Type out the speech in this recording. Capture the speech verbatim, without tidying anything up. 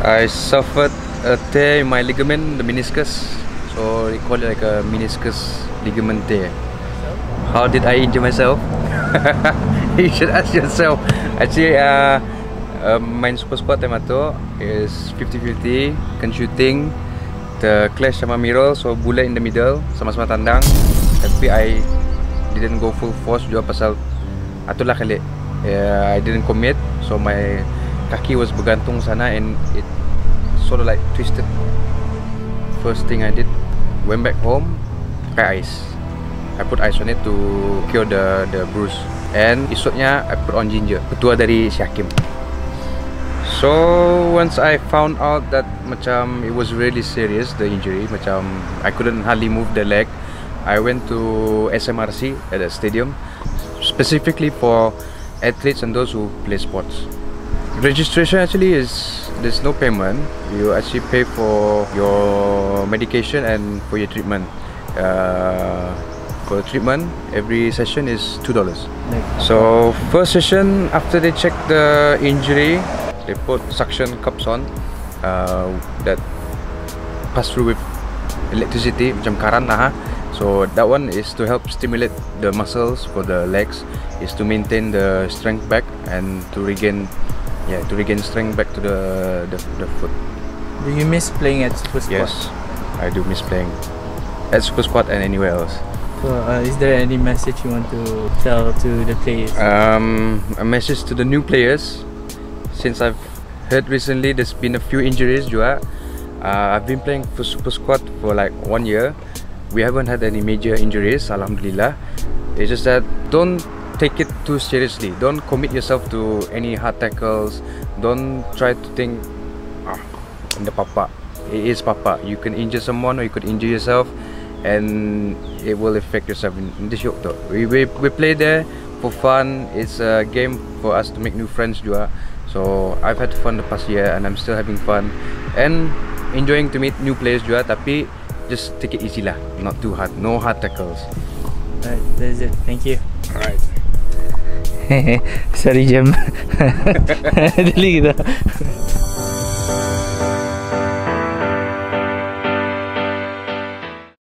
I suffered a tear in my ligament, the meniscus. So they call it like a meniscus ligament tear. How did I injure myself? You should ask yourself. Actually, uh, uh, main super squad time itu is fifty fifty, kan shooting, the clash sama Mirror, so bullet in the middle, sama-sama tandang. Tapi I didn't go full force juga pasal itulah kali. Uh, I didn't commit, so my kaki was bergantung sana and it sort of like twisted. First thing I did, went back home, pakai ice. I put ice on it to cure the the bruise. And esoknya I put on ginger. Ketua dari si Hakim. So once I found out that macam it was really serious, the injury, macam I couldn't hardly move the leg, I went to S M R C at the stadium, specifically for athletes and those who play sports. Registration actually is, there's no payment. You actually pay for your medication and for your treatment. Uh, for treatment, every session is two dollars. So first session, after they check the injury, they put suction cups on uh, that pass through with electricity, macam karan lah. So that one is to help stimulate the muscles for the legs, is to maintain the strength back and to regain, yeah, to regain strength back to the the, the foot. Do you miss playing at Super Squad? Yes, I do miss playing at Super Squad and anywhere else. So, uh, is there any message you want to tell to the players? Um, a message to the new players. Since I've heard recently there's been a few injuries juga. Uh, I've been playing for Super Squad for like one year. We haven't had any major injuries, alhamdulillah. It's just that don't take it too seriously. Don't commit yourself to any hard tackles. Don't try to think, ah, the papa. It is papa. You can injure someone or you could injure yourself, and it will affect yourself in, in the show. We, we, we play there for fun. It's a game for us to make new friends juga. So I've had fun the past year and I'm still having fun and enjoying to meet new players juga. Tapi just take it easy lah, not too hard, no hard tackles. Alright, that's it. Thank you. Alright. Sorry Jam. Dali kita.